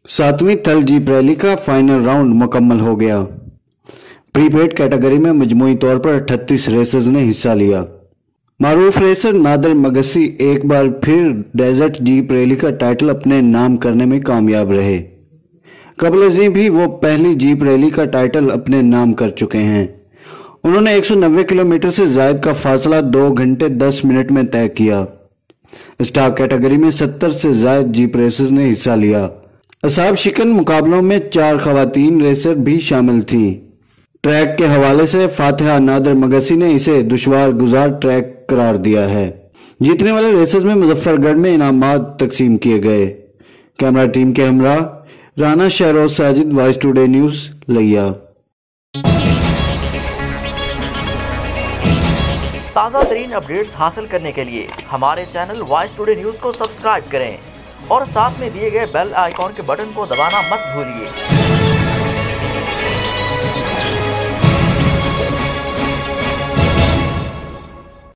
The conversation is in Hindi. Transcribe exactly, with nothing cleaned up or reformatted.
सातवीं थल जीप रैली का फाइनल राउंड मुकम्मल हो गया। प्रीपेड कैटेगरी में मजमूई तौर पर अठतीस रेसर्स ने हिस्सा लिया। मारूफ रेसर नादर मगसी एक बार फिर डेजर्ट जीप रैली का टाइटल अपने नाम करने में कामयाब रहे। कबल अज़ीं भी वो पहली जीप रैली का टाइटल अपने नाम कर चुके हैं। उन्होंने एक सौ नब्बे किलोमीटर से जायद का फासला दो घंटे दस मिनट में तय किया। स्टार कैटेगरी में सत्तर से जायद जीप रेसर्स ने हिस्सा लिया। असाब शिकन मुकाबलों में चार खवातीन रेसर भी शामिल थीं। ट्रैक के हवाले से फातिहा नादर मगसी ने इसे दुश्वार गुजार ट्रैक करार दिया है। जीतने वाले रेसर्स में मुजफ्फरगढ़ में इनामात तकसीम किए गए। कैमरा टीम के हमरा Rana Shahroz Sajid, voice today news, लिया। ताज़ा तरीन अपडेट्स हासिल करने के लिए हमारे चैनल वॉइस टुडे न्यूज़ को सब्सक्राइब करें और साथ में दिए गए बेल आइकॉन के बटन को दबाना मत भूलिए।